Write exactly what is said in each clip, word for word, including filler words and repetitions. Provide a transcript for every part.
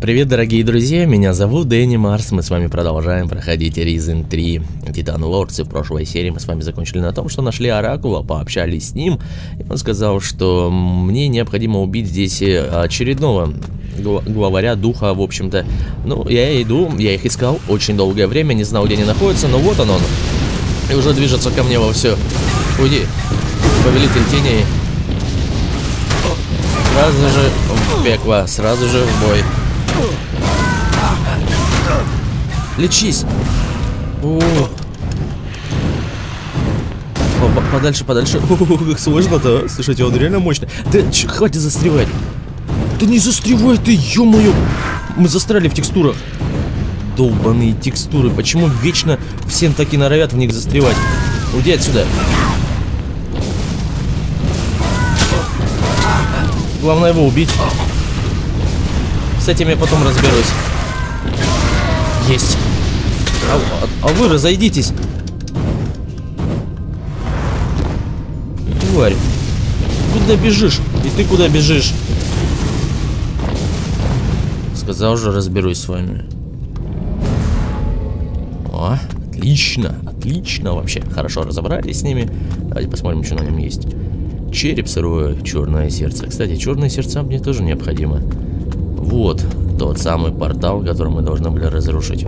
Привет, дорогие друзья, меня зовут Дэнни Марс, мы с вами продолжаем проходить Risen три Titan Lords, и в прошлой серии мы с вами закончили на том, что нашли Оракула, пообщались с ним, и он сказал, что мне необходимо убить здесь очередного главаря духа, в общем-то. Ну, я иду, я их искал очень долгое время, не знал, где они находятся, но вот он он, и уже движется ко мне во все. Уйди, повелитель теней. Сразу же в пекло, сразу же в бой. Лечись! О, подальше, подальше. О, как сложно-то, а? Слушайте, он реально мощный. Да ч, хватит застревать. Да не застревай ты, ё-моё! Мы застряли в текстурах. Долбаные текстуры. Почему вечно всем таки норовят в них застревать? Уйди отсюда. Главное его убить. С этим я потом разберусь. Есть. А, а, а вы разойдитесь. Тварь. Куда бежишь? И ты куда бежишь? Сказал же, разберусь с вами. О, отлично. Отлично вообще. Хорошо разобрались с ними. Давайте посмотрим, что на нем есть. Череп сырое, черное сердце. Кстати, черное сердце мне тоже необходимо. Вот тот самый портал, который мы должны были разрушить.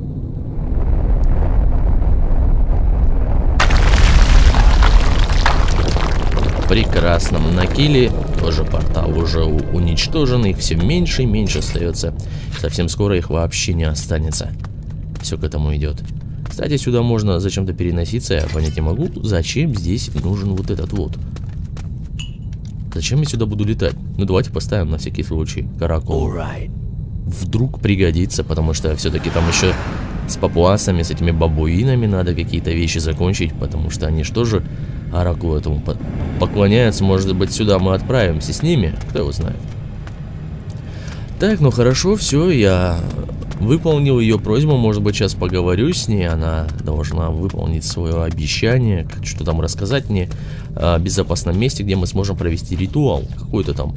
Прекрасно. На килле тоже портал уже уничтожен. Их все меньше и меньше остается. Совсем скоро их вообще не останется. Все к этому идет. Кстати, сюда можно зачем-то переноситься. Я понять не могу, зачем здесь нужен вот этот вот. Зачем я сюда буду летать? Ну давайте поставим на всякий случай Оракул. Вдруг пригодится, потому что все-таки там еще с папуасами, с этими бабуинами надо какие-то вещи закончить, потому что они что же Оракулу этому поклоняются. Может быть, сюда мы отправимся с ними, кто его знает. Так, ну хорошо, все, я выполнил ее просьбу, может быть, сейчас поговорю с ней, она должна выполнить свое обещание, что там рассказать мне о безопасном месте, где мы сможем провести ритуал, какой-то там.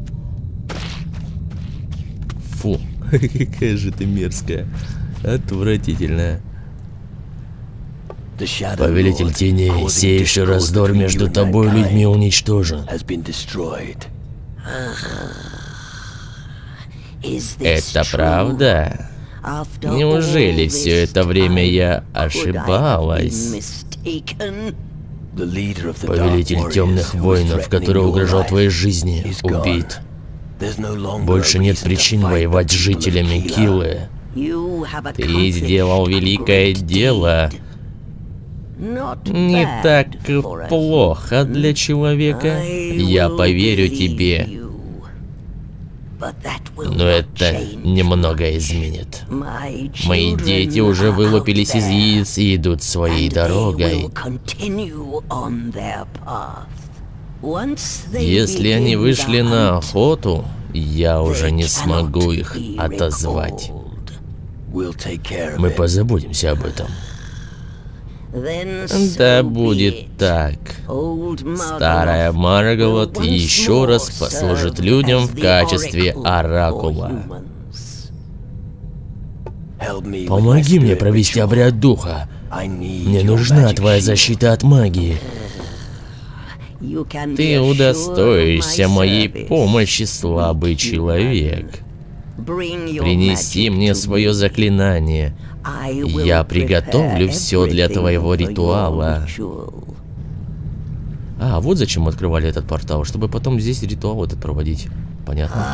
Фу, какая же ты мерзкая, отвратительная. Повелитель теней, сеющий раздор между тобой и людьми, уничтожен. Это правда? Неужели все это время я ошибалась? Повелитель темных воинов, который угрожал твоей жизни, убит. Больше нет причин воевать с жителями Килы. Ты сделал великое дело. Не так плохо для человека. Я поверю тебе. Но это немного изменит. Мои дети уже вылупились из яиц и идут своей дорогой. Если они вышли на охоту, я уже не смогу их отозвать. Мы позаботимся об этом. Да будет так. Старая Маргалот еще раз послужит людям в качестве Оракула. Помоги мне провести обряд духа. Мне нужна твоя защита от магии. Ты удостоишься моей помощи, слабый человек. Принеси мне свое заклинание. Я приготовлю все для твоего ритуала. А, вот зачем мы открывали этот портал, чтобы потом здесь ритуал этот проводить. Понятно.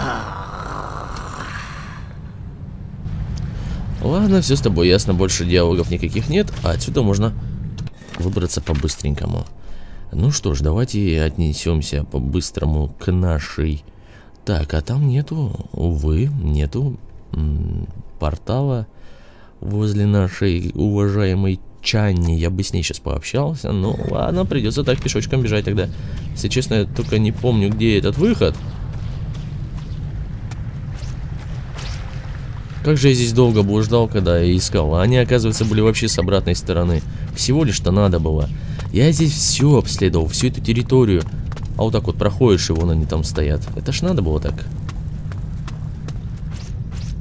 Ладно, все с тобой ясно, больше диалогов никаких нет, а отсюда можно выбраться по-быстренькому. Ну что ж, давайте отнесемся по-быстрому к нашей... Так, а там нету, увы, нету м портала возле нашей уважаемой Чанни. Я бы с ней сейчас пообщался, но ладно, придется так пешочком бежать тогда. Если честно, я только не помню, где этот выход. Как же я здесь долго блуждал, когда я искал. А они, оказывается, были вообще с обратной стороны. Всего лишь-то надо было. Я здесь все обследовал, всю эту территорию. А вот так вот проходишь, и вон они там стоят. Это ж надо было так.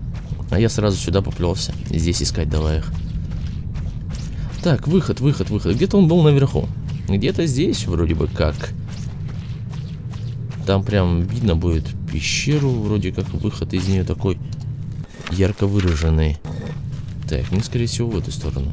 А я сразу сюда поплелся. Здесь искать давай их. Так, выход, выход, выход. Где-то он был наверху. Где-то здесь вроде бы как. Там прям видно будет пещеру. Вроде как выход из нее такой ярко выраженный. Так, мне скорее всего в эту сторону.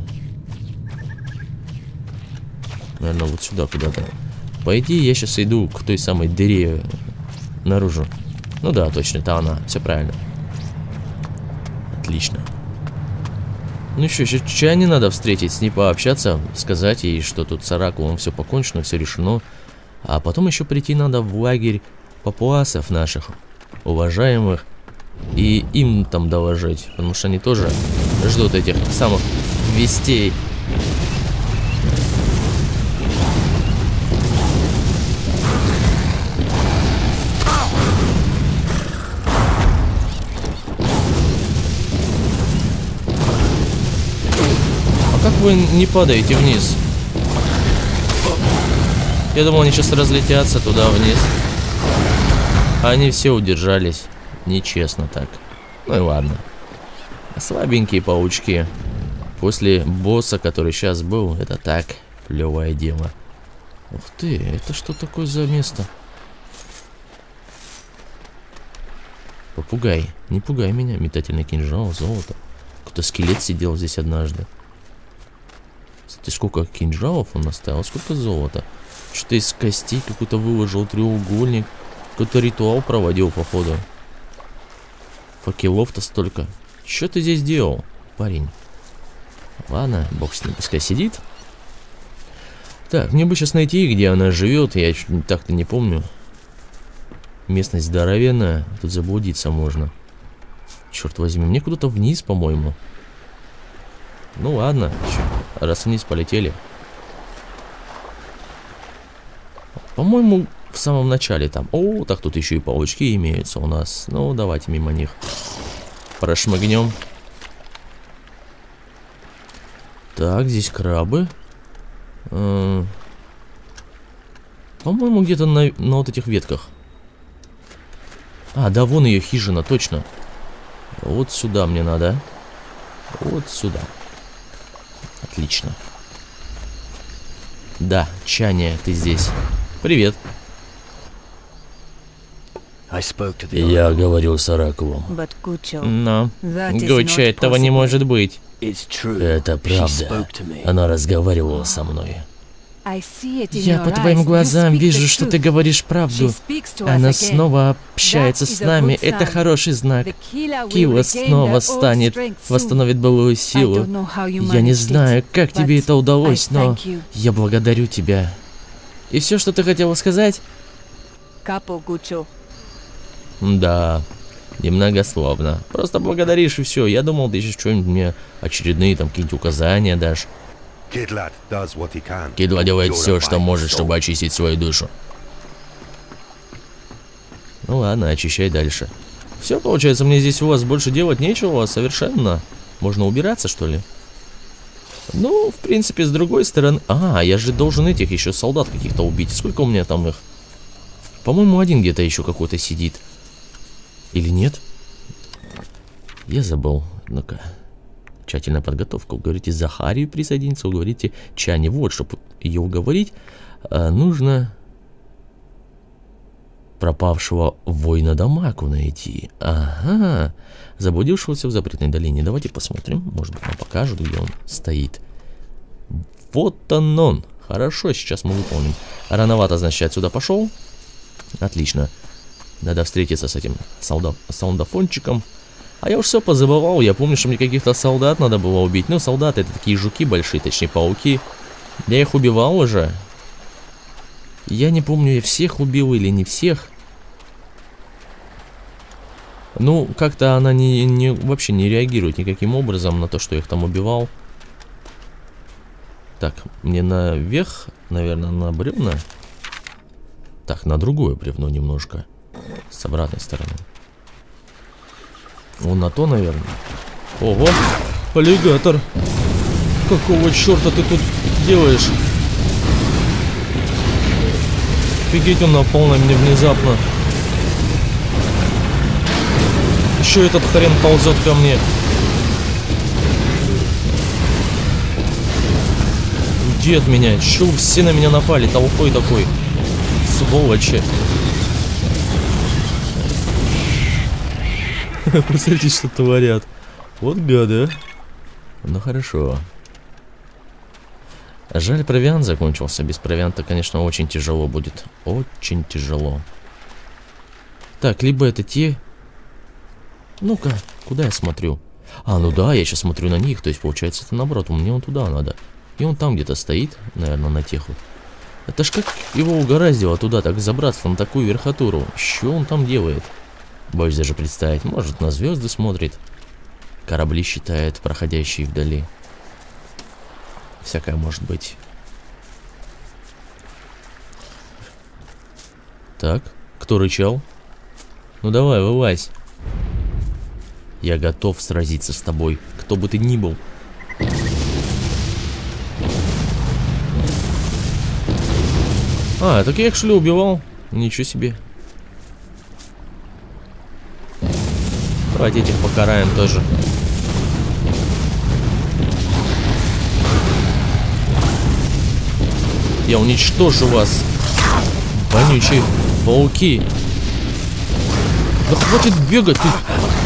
Наверное, вот сюда куда-то. По идее, я сейчас иду к той самой дыре наружу. Ну да, точно, это она. Все правильно. Отлично. Ну еще, еще Чани надо встретить, с ней пообщаться, сказать ей, что тут с Оракулом все покончено, все решено. А потом еще прийти надо в лагерь папуасов наших, уважаемых, и им там доложить, потому что они тоже ждут этих самых вестей. Как вы не падаете вниз? Я думал, они сейчас разлетятся туда вниз. А они все удержались. Нечестно так. Ну и ладно. Слабенькие паучки. После босса, который сейчас был, это так, плевое дело. Ух ты, это что такое за место? Попугай. Не пугай меня. Метательный кинжал, золото. Кто-то скелет сидел здесь однажды. Кстати, сколько кинжалов он оставил, сколько золота. Что-то из костей какой-то выложил треугольник. Какой-то ритуал проводил, походу. Факелов-то столько. Что ты здесь делал, парень? Ладно, бог с ним, пускай сидит. Так, мне бы сейчас найти, где она живет. Я так-то не помню. Местность здоровенная. Тут заблудиться можно. Черт возьми, мне куда-то вниз, по-моему. Ну ладно, раз вниз полетели. По-моему, в самом начале там. О, так тут еще и паучки имеются у нас. Ну, давайте мимо них прошмыгнем. Так, здесь крабы. По-моему, где-то на, на вот этих ветках. А, да, вон ее хижина, точно. Вот сюда мне надо. Вот сюда. Отлично. Да, Чани, ты здесь. Привет. Я говорил с Оракулом. Но, Гуччо, этого не может быть. Это правда. Она разговаривала со мной. Я по твоим глазам вижу, что ты говоришь правду. Она снова общается с нами. Это хороший знак. Кила снова станет, восстановит былую силу. Я не знаю, как тебе это удалось, но я благодарю тебя. И все, что ты хотела сказать? Да, немногословно. Просто благодаришь и все. Я думал, ты еще что-нибудь мне очередные там какие-нибудь указания дашь. Кидла делает все, что может, чтобы очистить свою душу. Ну ладно, очищай дальше. Все, получается, мне здесь у вас больше делать нечего совершенно. Можно убираться, что ли? Ну, в принципе, с другой стороны... А, я же должен этих еще солдат каких-то убить. Сколько у меня там их? По-моему, один где-то еще какой-то сидит. Или нет? Я забыл. Ну-ка. Тщательная подготовка. Уговорите Захарию присоединиться, уговорите Чани. Вот, чтобы ее уговорить, нужно пропавшего воина Дамаку найти. Ага. Заблудившегося в запретной долине. Давайте посмотрим. Может быть, нам покажут, где он стоит. Вот он он. Хорошо, сейчас мы выполним. Рановато, значит, отсюда пошел. Отлично. Надо встретиться с этим солда саундофончиком. А я уж все позабывал. Я помню, что мне каких-то солдат надо было убить. Ну, солдаты — это такие жуки большие, точнее, пауки. Я их убивал уже. Я не помню, я всех убил или не всех. Ну, как-то она не, не, вообще не реагирует никаким образом на то, что я их там убивал. Так, мне наверх, наверное, на бревна. Так, на другое бревно немножко. С обратной стороны. Вон на то, наверное. Ого, аллигатор. Какого черта ты тут делаешь? Офигеть, он напал на меня внезапно. еще этот хрен ползет ко мне. Уйди от меня. Че все на меня напали? Толпой такой. Сволочи. Посмотрите, что творят. Вот гады. Ну хорошо. Жаль, провиант закончился. Без провианта, конечно, очень тяжело будет. Очень тяжело. Так, либо это те... Ну-ка, куда я смотрю? А, ну да, я сейчас смотрю на них. То есть, получается, это наоборот. Мне он туда надо. И он там где-то стоит, наверное, на тех вот. Это ж как его угораздило туда так забраться на такую верхотуру. Что он там делает? Боюсь даже представить. Может, на звезды смотрит. Корабли считает, проходящие вдали. Всякое может быть. Так, кто рычал? Ну давай, вылазь. Я готов сразиться с тобой, кто бы ты ни был. А, так я их что ли убивал? Ничего себе. Давайте этих покараем тоже. Я уничтожу вас, вонючие пауки. Да хватит бегать ты.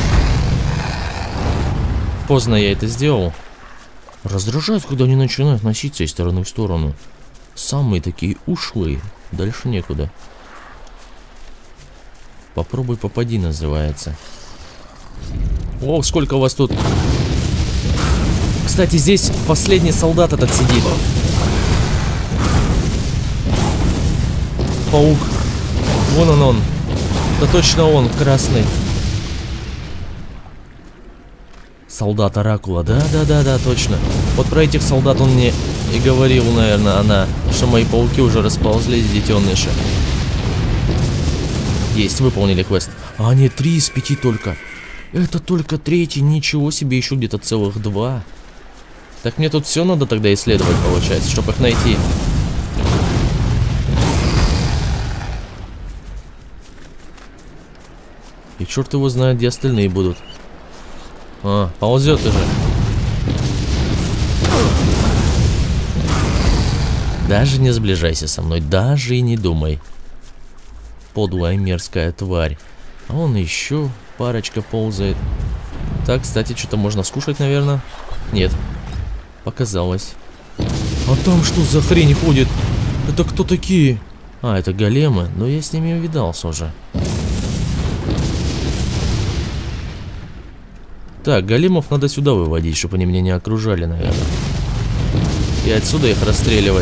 Поздно я это сделал. Раздражает, когда они начинают носиться из стороны в сторону. Самые такие ушлые. Дальше некуда. Попробуй попади, называется. О, сколько у вас тут. Кстати, здесь последний солдат этот сидит. Паук. Вон он он. Да точно он, красный. Солдат Оракула. Да, да, да, да, точно. Вот про этих солдат он мне и говорил, наверное, она, что мои пауки уже расползлись, детеныши. Есть, выполнили квест. А нет, три из пяти только. Это только третий, ничего себе, еще где-то целых два. Так мне тут все надо тогда исследовать, получается, чтобы их найти. И черт его знает, где остальные будут. А, ползет уже. Даже не сближайся со мной, даже и не думай. Подлая мерзкая тварь. А он еще парочка ползает. Так, кстати, что-то можно скушать, наверное. Нет. Показалось. А там что за хрень ходит? Это кто такие? А, это големы. Но я с ними увидался уже. Так, големов надо сюда выводить, чтобы они меня не окружали, наверное. И отсюда их расстреливать.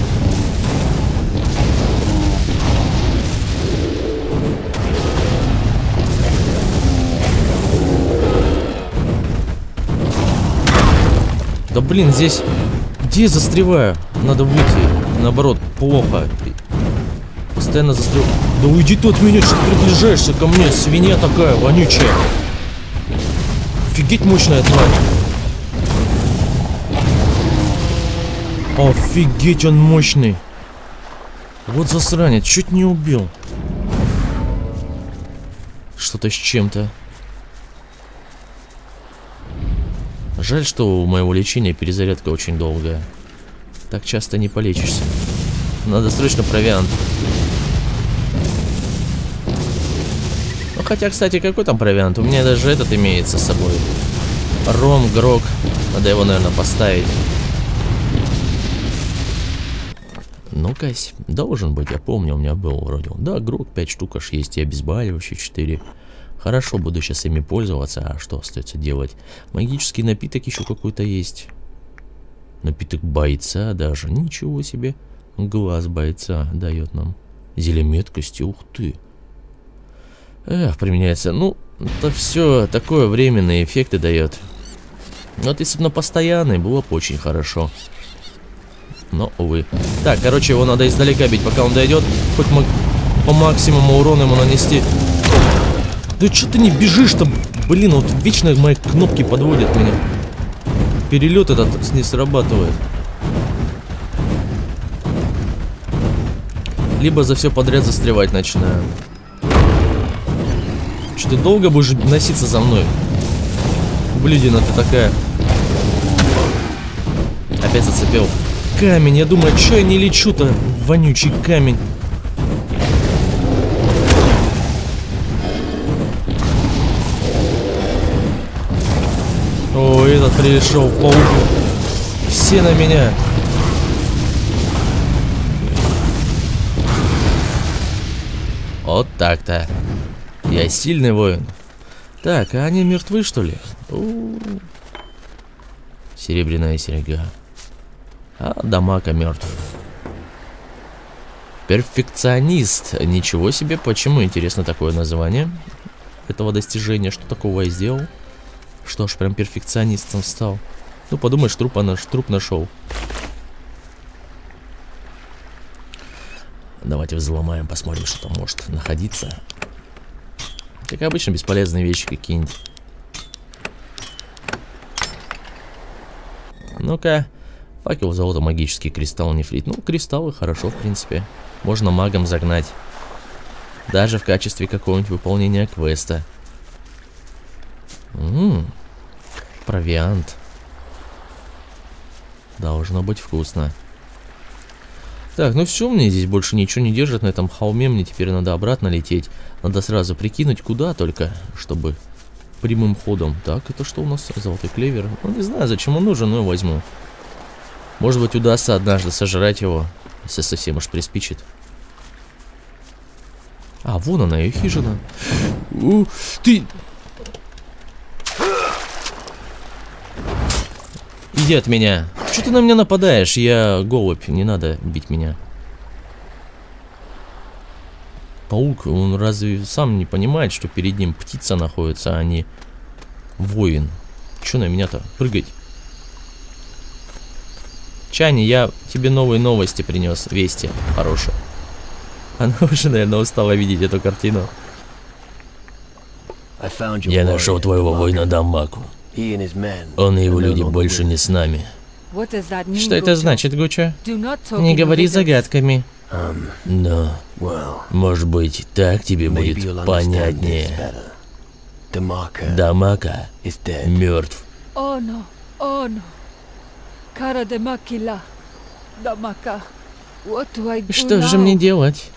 Да блин, здесь... Где я застреваю? Надо выйти. Наоборот, плохо. Постоянно застреваю. Да уйди ты от меня, что ты приближаешься ко мне, свинья такая, вонючая. Офигеть мощная тварь. Офигеть, он мощный. Вот засранец, чуть не убил. Что-то с чем-то. Жаль, что у моего лечения перезарядка очень долгая. Так часто не полечишься. Надо срочно провиант. Ну хотя, кстати, какой там провиант? У меня даже этот имеется с собой. Ром, Грок. Надо его, наверное, поставить. Ну-ка, должен быть, я помню, у меня был вроде. Да, Грок пять штук аж есть, и обезболивающие четыре. Хорошо, буду сейчас ими пользоваться. А что остается делать? Магический напиток еще какой-то есть. Напиток бойца даже. Ничего себе. Глаз бойца дает нам. Зелье меткости, ух ты. Эх, применяется. Ну, это все такое временные эффекты дает. Вот если бы на постоянный, было бы очень хорошо. Но, увы. Так, короче, его надо издалека бить, пока он дойдет. Хоть по максимуму урона ему нанести. Да что ты не бежишь-то? Блин, вот вечно мои кнопки подводят меня. Перелет этот не срабатывает. Либо за все подряд застревать начинаю. Что ты долго будешь носиться за мной? Блюдина ты такая. Опять зацепил. Камень, я думаю, что я не лечу-то? Вонючий камень. О, этот пришел, паук. Все на меня. Вот так-то. Я сильный воин. Так, а они мертвы, что ли? У-у-у. Серебряная серега. А Дамака мертв. Перфекционист. Ничего себе. Почему, интересно, такое название этого достижения? Что такого я сделал? Что ж, прям перфекционистом стал. Ну, подумаешь, труп, наш, труп нашел. Давайте взломаем, посмотрим, что там может находиться. Как обычно, бесполезные вещи какие-нибудь. Ну-ка. Факел, золото, магический кристалл, нефрит. Ну, кристаллы хорошо, в принципе. Можно магом загнать. Даже в качестве какого-нибудь выполнения квеста. Ммм. Провиант. Должно быть вкусно. Так, ну все, мне здесь больше ничего не держит на этом холме. Мне теперь надо обратно лететь. Надо сразу прикинуть, куда только, чтобы прямым ходом. Так, это что у нас? Золотой клевер. Ну, не знаю, зачем он нужен, но я возьму. Может быть, удастся однажды сожрать его, если совсем уж приспичит. А, вон она, ее хижина. У, ты... Иди от меня. Что ты на меня нападаешь? Я голубь, не надо бить меня. Паук, он разве сам не понимает, что перед ним птица находится, а не воин? Че на меня-то? Прыгать. Чани, я тебе новые новости принес, вести хорошие. Она уже, наверное, устала видеть эту картину. Я нашел твоего воина Дамаку. Он и его люди больше не с нами. Что это значит, Гуччо? Не говори загадками. Но, может быть, так тебе будет понятнее. Дамака мертв. Что же мне делать?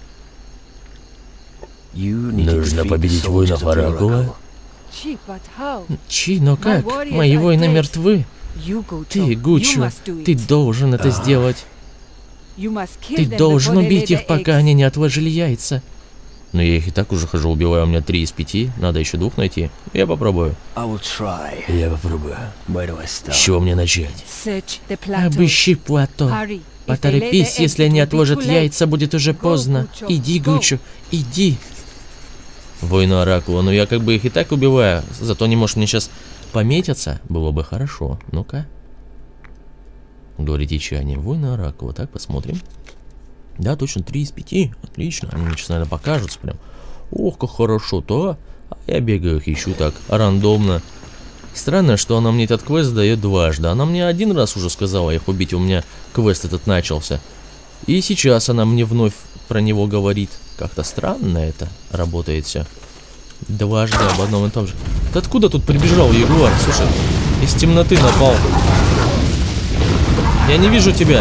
Нужно победить воинов Оракула. Чи, но как? Мои воины мертвы. Ты, Гуччо, ты должен это сделать. Ты должен убить их, пока они не отложили яйца. Но я их и так уже хожу, убиваю, у меня три из пяти. Надо еще двух найти. Я попробую. Я попробую. С чего мне начать? Обыщи плато. Поторопись, если они отложат яйца, будет уже поздно. Иди, Гуччо, иди. Воины Оракула, ну я как бы их и так убиваю. Зато не может мне сейчас пометиться. Было бы хорошо. Ну-ка. Говорите, Чани. Воины Оракула. Так, посмотрим. Да, точно, три из пяти. Отлично. Они мне сейчас, наверное, покажутся прям. Ох, как хорошо-то. А я бегаю их ищу так, рандомно. Странно, что она мне этот квест дает дважды. Она мне один раз уже сказала их убить. У меня квест этот начался. И сейчас она мне вновь про него говорит. Как-то странно это работает все. Дважды об одном и том же. Ты откуда тут прибежал, Ягуар? Слушай, из темноты напал. Я не вижу тебя.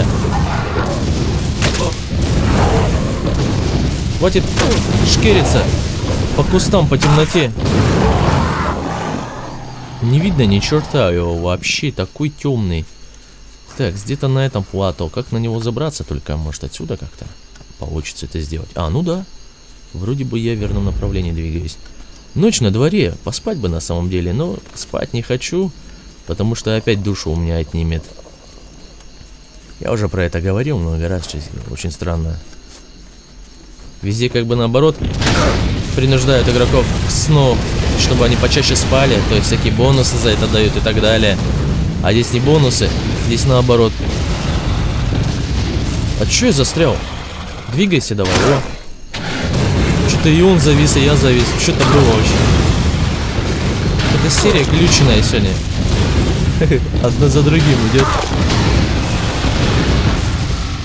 Хватит шкериться по кустам, по темноте. Не видно ни черта его вообще, такой темный. Так, где-то на этом плато. Как на него забраться только? Может, отсюда как-то получится это сделать. А, ну да. Вроде бы я в верном направлении двигаюсь. Ночь на дворе. Поспать бы на самом деле, но спать не хочу, потому что опять душу у меня отнимет. Я уже про это говорил много раз. Очень странно. Везде как бы наоборот принуждают игроков к сну, чтобы они почаще спали. То есть всякие бонусы за это дают и так далее. А здесь не бонусы, здесь наоборот. А чё я застрял? Двигайся давай, о. Что-то и он завис, и я завис. Что-то было вообще. Это серия глюченная сегодня. Одно за другим идет.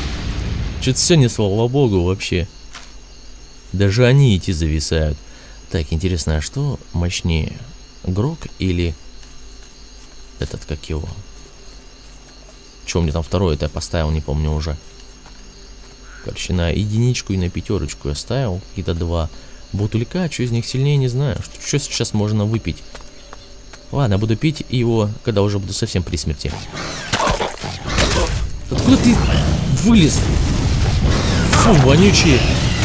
Что-то все не слава богу вообще. Даже они идти зависают. Так, интересно, а что мощнее? Грок или этот, как его? Че мне там второе-то я поставил, не помню уже. Короче, на единичку и на пятерочку я ставил. Какие-то два бутылька, что из них сильнее, не знаю. Что, что сейчас можно выпить? Ладно, буду пить его, когда уже буду совсем при смерти. Откуда ты вылез? Фу, вонючий.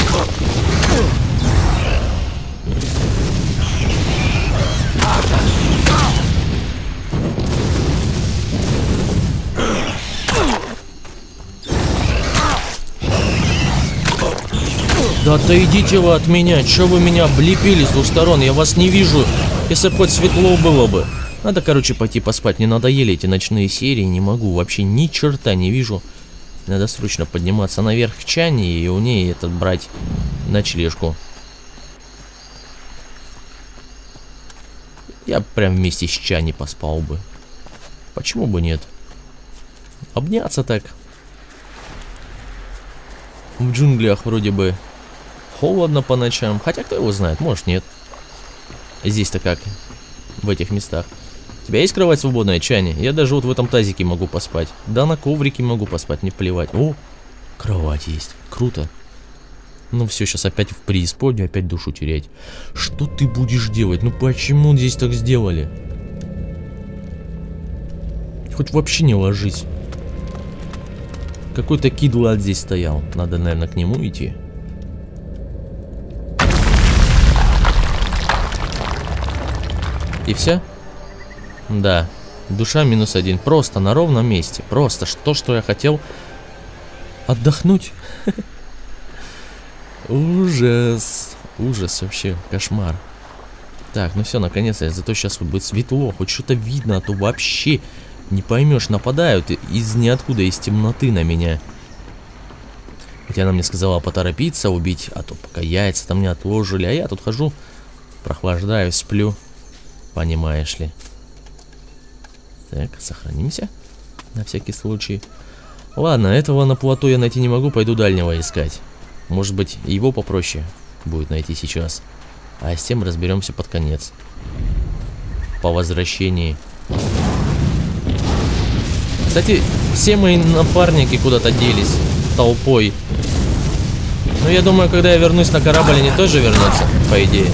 Да отойдите вы от меня, чё вы меня облепили с двух сторон, я вас не вижу, если бы хоть светло было бы. Надо, короче, пойти поспать, мне надоели эти ночные серии, не могу, вообще ни черта не вижу. Надо срочно подниматься наверх к Чане и у ней этот брать ночлежку. Я прям вместе с Чани поспал бы. Почему бы нет? Обняться так. В джунглях вроде бы холодно по ночам. Хотя кто его знает, может нет. Здесь-то как? В этих местах. У тебя есть кровать свободная, Чани? Я даже вот в этом тазике могу поспать. Да на коврике могу поспать, не плевать. О, кровать есть. Круто. Ну все, сейчас опять в преисподнюю, опять душу терять. Что ты будешь делать? Ну почему здесь так сделали? Хоть вообще не ложись. Какой-то кидлад здесь стоял. Надо, наверное, к нему идти. И все? Да. Душа минус один. Просто на ровном месте. Просто то, что я хотел. Отдохнуть. Ужас. Ужас вообще. Кошмар. Так, ну все, наконец-то. Зато сейчас будет светло. Хоть что-то видно, а то вообще не поймешь. Нападают из ниоткуда, из темноты на меня. Хотя она мне сказала поторопиться, убить, а то пока яйца там не отложили. А я тут хожу, прохлаждаюсь, сплю. Понимаешь ли. Так, сохранимся. На всякий случай. Ладно, этого на плато я найти не могу, пойду дальнего искать. Может быть, его попроще будет найти сейчас. А с тем разберемся под конец. По возвращении. Кстати, все мои напарники куда-то делись толпой. Но я думаю, когда я вернусь на корабль, они тоже вернутся, по идее.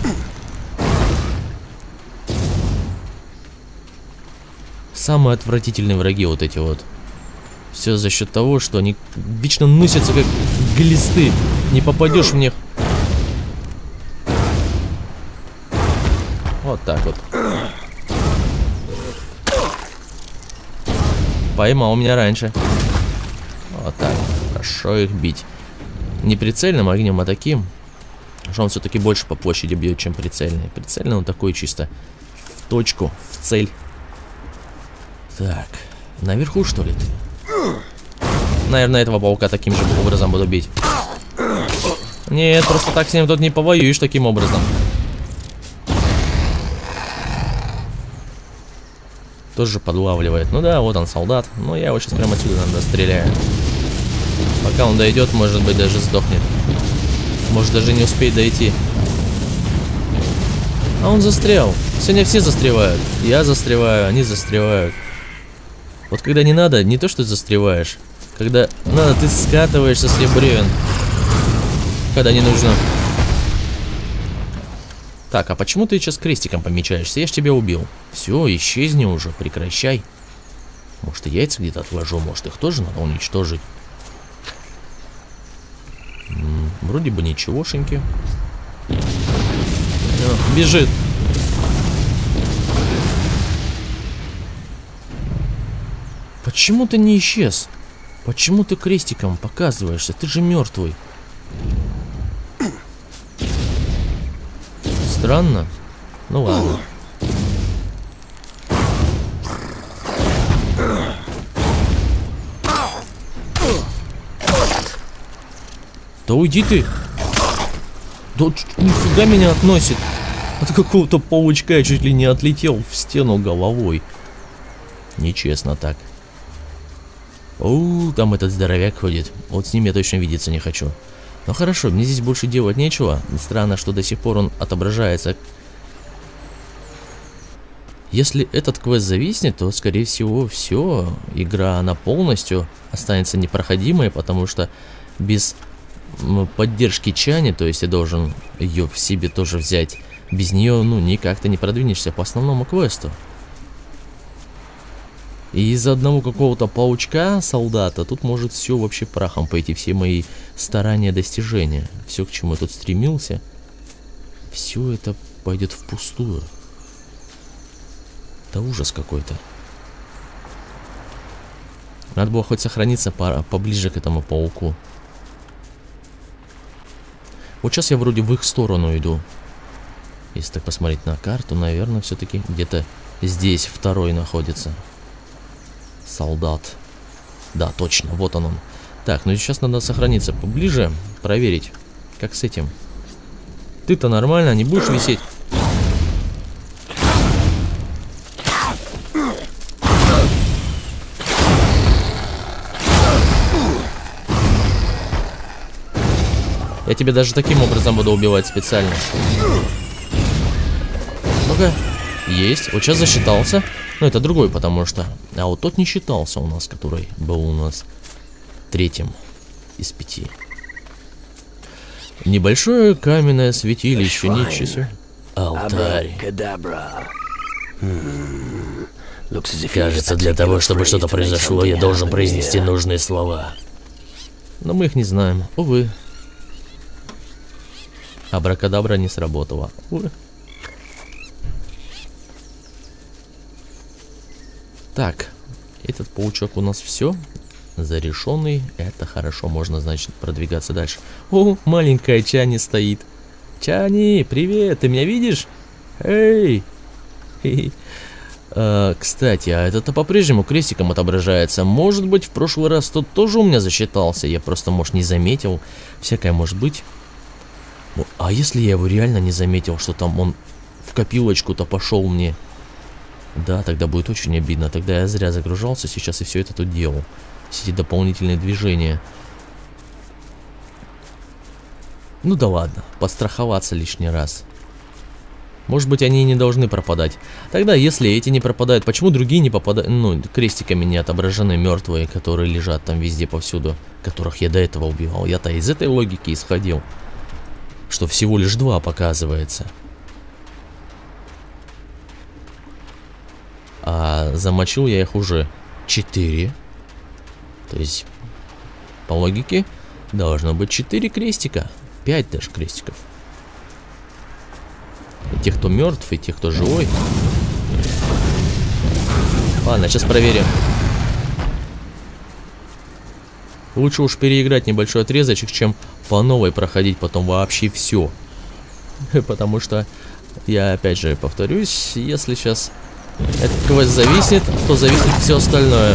Самые отвратительные враги вот эти вот. Все за счет того, что они вечно носятся как глисты. Не попадешь в них. Вот так вот. Поймал меня раньше. Вот так. Хорошо их бить. Не прицельным огнем, а таким. Что он все-таки больше по площади бьет, чем прицельный. Прицельный он такой чисто в точку, в цель. Так, наверху что ли ты? Наверное, этого паука таким же образом буду бить. Нет, просто так с ним тут не повоюешь таким образом. Тоже подлавливает. Ну да, вот он солдат. Но я его сейчас прямо отсюда, наверное, стреляю. Пока он дойдет, может быть, даже сдохнет. Может, даже не успеет дойти. А он застрял. Сегодня все застревают. Я застреваю, они застревают. Вот когда не надо, не то что ты застреваешь. Когда надо, ты скатываешься с бревен. Когда не нужно. Так, а почему ты сейчас крестиком помечаешься? Я ж тебя убил. Все, исчезни уже, прекращай. Может, и яйца где-то отложу, может, их тоже надо уничтожить. М -м, вроде бы ничегошеньки. О, бежит. Почему ты не исчез? Почему ты крестиком показываешься? Ты же мертвый. Странно. Ну ладно. Да уйди ты. Да нифига меня относит. От какого-то паучка я чуть ли не отлетел в стену головой. Нечестно так. Оу, там этот здоровяк ходит. Вот с ним я точно видеться не хочу. Ну хорошо, мне здесь больше делать нечего. Странно, что до сих пор он отображается. Если этот квест зависнет, то, скорее всего, все. Игра, она полностью останется непроходимой, потому что без поддержки Чани, то есть я должен ее в себе тоже взять, без нее, ну, никак ты не продвинешься по основному квесту. И из-за одного какого-то паучка, солдата, тут может все вообще прахом пойти, все мои старания, достижения. Все, к чему я тут стремился, все это пойдет впустую. Это ужас какой-то. Надо было хоть сохраниться по поближе к этому пауку. Вот сейчас я вроде в их сторону иду. Если так посмотреть на карту, наверное, все-таки где-то здесь второй находится. Солдат. Да, точно, вот он он. Так, ну сейчас надо сохраниться поближе, проверить, как с этим. Ты-то нормально, не будешь висеть? Я тебя даже таким образом буду убивать специально. Ну-ка. Есть. Вот сейчас засчитался. Ну, это другой, потому что... А вот тот не считался у нас, который был у нас третьим из пяти. Небольшое каменное святилище, ничего себе. Алтарь. Кажется, для того, чтобы что-то произошло, я должен произнести нужные слова. Но мы их не знаем. Увы. Абракадабра не сработала. Увы. Так, этот паучок у нас все. Зарешенный. Это хорошо, можно, значит, продвигаться дальше. О, маленькая Чани стоит. Чани, привет, ты меня видишь? Эй! А, кстати, а это-то по-прежнему крестиком отображается. Может быть, в прошлый раз тот тоже у меня засчитался. Я просто, может, не заметил. Всякое может быть. А если я его реально не заметил, что там он в копилочку-то пошел мне? Да, тогда будет очень обидно. Тогда я зря загружался сейчас и все это тут делал. Все эти дополнительные движения. Ну да ладно, подстраховаться лишний раз. Может быть, они и не должны пропадать. Тогда, если эти не пропадают, почему другие не попадают? Ну, крестиками не отображены мертвые, которые лежат там везде повсюду, которых я до этого убивал. Я-то из этой логики исходил, что всего лишь два показывается. А замочил я их уже четыре. То есть, по логике, должно быть четыре крестика. пять даже крестиков. И тех, кто мертв, и тех, кто живой. Ладно, сейчас проверим. Лучше уж переиграть небольшой отрезочек, чем по новой проходить потом вообще все. Потому что, я опять же повторюсь, если сейчас этот квест зависнет, то зависнет все остальное.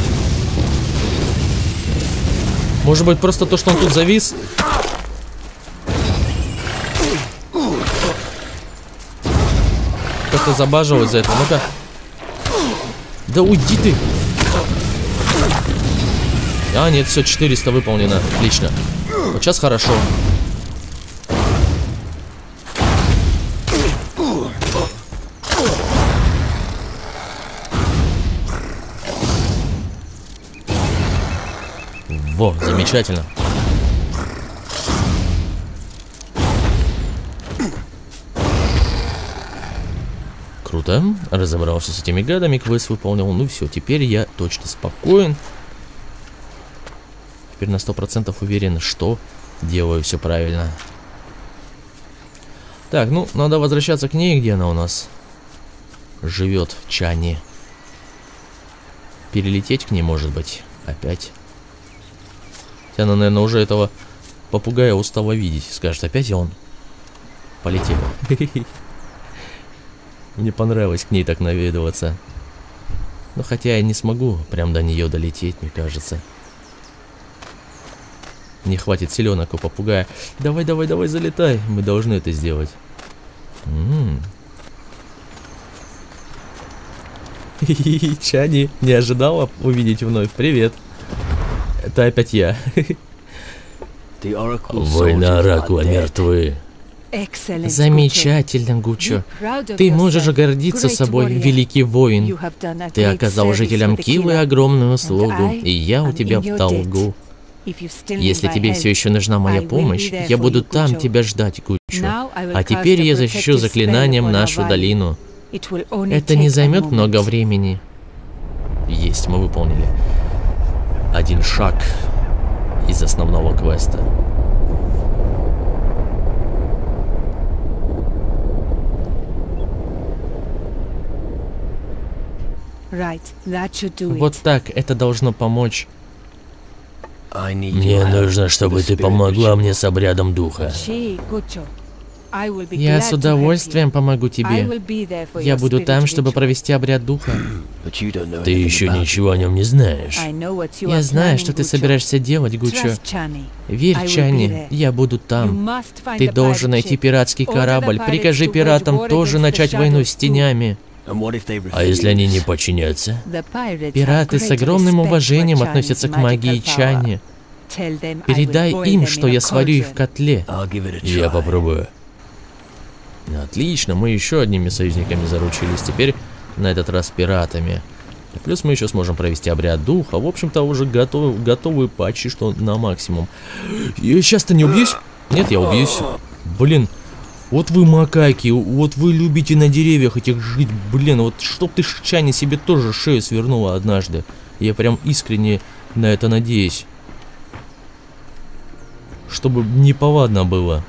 Может быть, просто то, что он тут завис. Как-то забаживать за это. Ну-ка. Да уйди ты. А, нет, все, четыреста выполнено. Отлично. Вот сейчас хорошо. Во, замечательно. Круто. Разобрался с этими гадами, квест выполнил. Ну все, теперь я точно спокоен. Теперь на сто процентов уверен, что делаю все правильно. Так, ну, надо возвращаться к ней, где она у нас живет, Чани. Перелететь к ней, может быть, опять. Она, наверное, уже этого попугая устала видеть. Скажет, опять он. Полетел. Мне понравилось к ней так наведываться. Но хотя я не смогу прям до нее долететь, мне кажется. Не хватит селенок у попугая. Давай, давай, давай, залетай. Мы должны это сделать. М-м. Чани не ожидала увидеть вновь. Привет. Это опять я. Воины Оракула мертвы. Замечательно, Гуччо. Ты можешь гордиться собой, великий воин. Ты оказал жителям Килы огромную услугу, и я у тебя в долгу. Если тебе все еще нужна моя помощь, я буду там тебя ждать, Гуччо. А теперь я защищу заклинанием нашу долину. Это не займет много времени. Есть, мы выполнили один шаг из основного квеста. Вот так, это должно помочь. Мне нужно, чтобы ты помогла мне с обрядом духа. Я с удовольствием помогу тебе. Я буду там, чтобы провести обряд духа. Ты еще ничего о нем не знаешь. Я знаю, что ты собираешься делать, Гуччо. Верь, Чани, я буду там. Ты должен найти пиратский корабль. Прикажи пиратам тоже начать войну с тенями. А если они не подчинятся? Пираты с огромным уважением относятся к магии Чани. Передай им, что я сварю их в котле. Я попробую. Отлично, мы еще одними союзниками заручились. Теперь на этот раз пиратами. И плюс мы еще сможем провести обряд духа. В общем-то, уже готовы, готовы почти что на максимум. Я сейчас-то не убьюсь? Нет, я убьюсь. Блин. Вот вы макаки, вот вы любите на деревьях этих жить, блин, вот чтоб ты, Чани, себе тоже шею свернула однажды. Я прям искренне на это надеюсь. Чтобы неповадно было.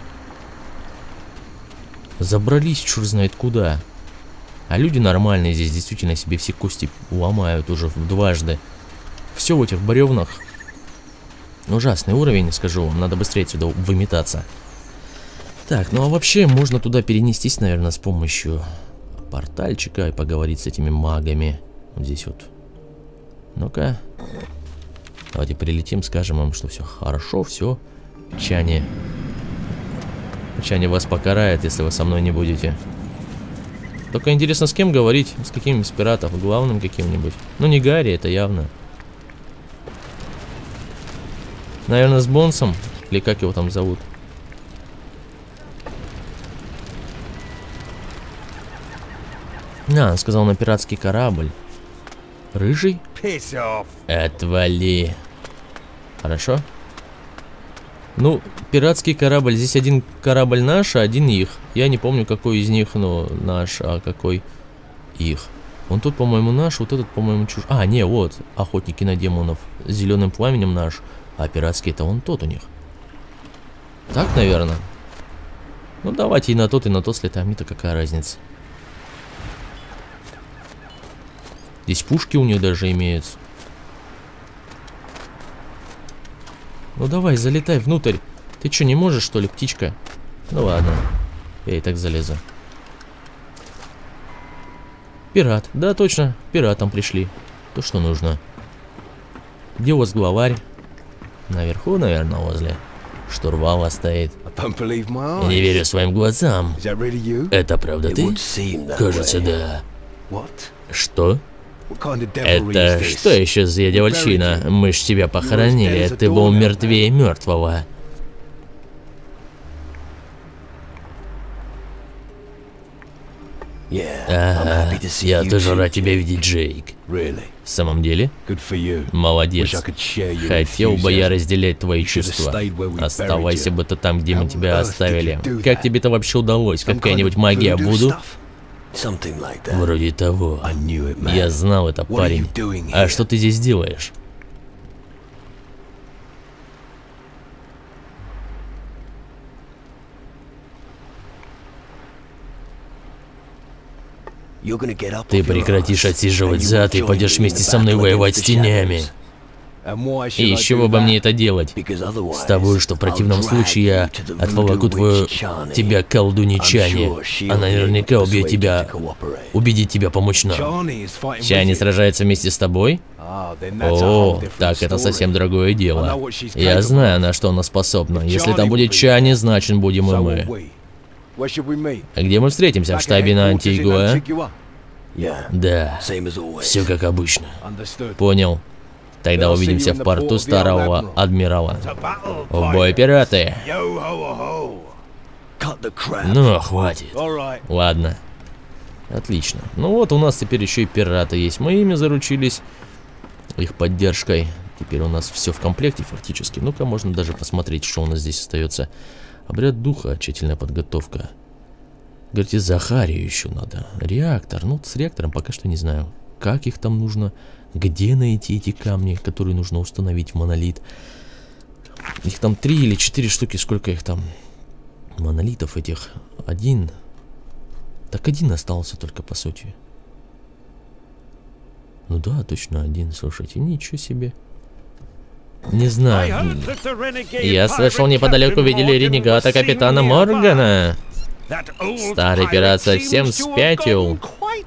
Забрались черт знает куда. А люди нормальные здесь действительно себе все кости ломают уже дважды. Все в этих бревнах. Ужасный уровень, скажу вам, надо быстрее отсюда выметаться. Так, ну а вообще можно туда перенестись, наверное, с помощью портальчика и поговорить с этими магами. Вот здесь вот. Ну-ка. Давайте прилетим, скажем им, что все хорошо, все. Чани. Чани вас покарает, если вы со мной не будете. Только интересно, с кем говорить? С каким из пиратов? Главным каким-нибудь? Ну не Гарри, это явно. Наверное, с Бонсом? Или как его там зовут? А, он сказал на пиратский корабль. Рыжий? Отвали. Хорошо. Ну, пиратский корабль. Здесь один корабль наш, а один их. Я не помню, какой из них, но наш, а какой их. Он тут, по-моему, наш, вот этот, по-моему, чуж... А, не, вот, охотники на демонов. С зеленым пламенем наш. А пиратский это он тот у них. Так, наверное. Ну, давайте и на тот, и на тот слетаем. Мне-то какая разница. Здесь пушки у них даже имеются. Ну давай, залетай внутрь. Ты что, не можешь, что ли, птичка? Ну ладно. Я и так залезу. Пират. Да, точно. Пиратам пришли. То, что нужно. Где у вас главарь? Наверху, наверное, возле штурвала стоит. Я не верю своим глазам. Это правда ты? Кажется, да. Что? Это что еще за дьявольщина? Мы ж тебя похоронили, ты был мертвее мертвого. Ага, я тоже рад тебя видеть, Джейк. В самом деле? Молодец. Хотел бы я разделять твои чувства. Оставайся бы ты там, где мы тебя оставили. Как тебе это вообще удалось? Какая-нибудь магия Вуду? Вроде того. Я знал это, парень. А что ты здесь делаешь? Ты прекратишь отсиживать зад и пойдешь вместе со мной воевать с тенями. И еще бы мне это делать? С тобой, что в противном случае я отволоку твою... тебя к колдуне Чани. Она наверняка убьет тебя... убедит тебя помочь нам. Чани сражается вместе с тобой? О, так это совсем другое дело. Я знаю, на что она способна. Если там будет Чани, значит будем и мы. А где мы встретимся? В штабе на Антигуа? Да, все как обычно. Понял. Тогда увидимся в порту Старого Адмирала. В бой, пираты! Ну, хватит. Ладно. Отлично. Ну вот, у нас теперь еще и пираты есть. Мы ими заручились. Их поддержкой. Теперь у нас все в комплекте фактически. Ну-ка, можно даже посмотреть, что у нас здесь остается. Обряд духа, тщательная подготовка. Говорите, Захарию еще надо. Реактор. Ну, с реактором пока что не знаю. Как их там нужно? Где найти эти камни, которые нужно установить в монолит? Их там три или четыре штуки. Сколько их там? Монолитов этих. Один. Так один остался только, по сути. Ну да, точно один. Слушайте, ничего себе. Не знаю. Я слышал, неподалеку видели ренегата капитана Моргана. Старый пират совсем спятил.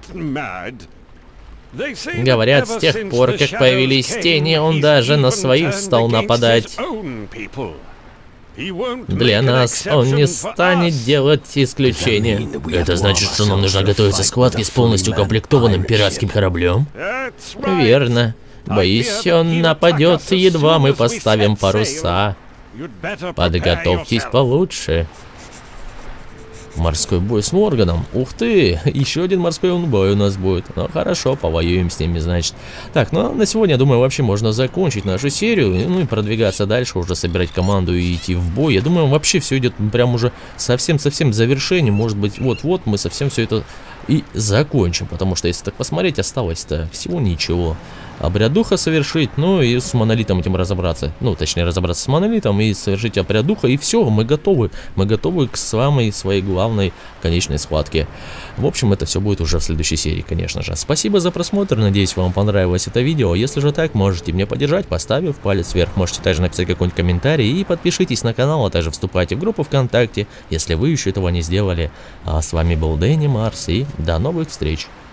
Говорят, с тех пор, как появились тени, он даже на своих стал нападать. Для нас он не станет делать исключения. Это значит, что нам нужно готовиться к схватке с полностью укомплектованным пиратским кораблем? Верно. Боюсь, он нападет, едва мы поставим паруса. Подготовьтесь получше. Морской бой с Морганом. Ух ты, еще один морской бой у нас будет. Ну хорошо, повоюем с ними, значит. Так, ну на сегодня, я думаю, вообще можно закончить нашу серию. Ну и продвигаться дальше, уже собирать команду и идти в бой. Я думаю, вообще все идет прям уже совсем-совсем к завершению. Может быть, вот-вот мы совсем все это и закончим. Потому что, если так посмотреть, осталось-то всего ничего. Обряд духа совершить, ну и с монолитом этим разобраться. Ну, точнее, разобраться с монолитом и совершить обряд духа. И все, мы готовы. Мы готовы к самой своей главной конечной схватке. В общем, это все будет уже в следующей серии, конечно же. Спасибо за просмотр, надеюсь, вам понравилось это видео. Если же так, можете меня поддержать, поставив палец вверх. Можете также написать какой-нибудь комментарий и подпишитесь на канал, а также вступайте в группу ВКонтакте, если вы еще этого не сделали. А с вами был Дэнни Марс, и до новых встреч.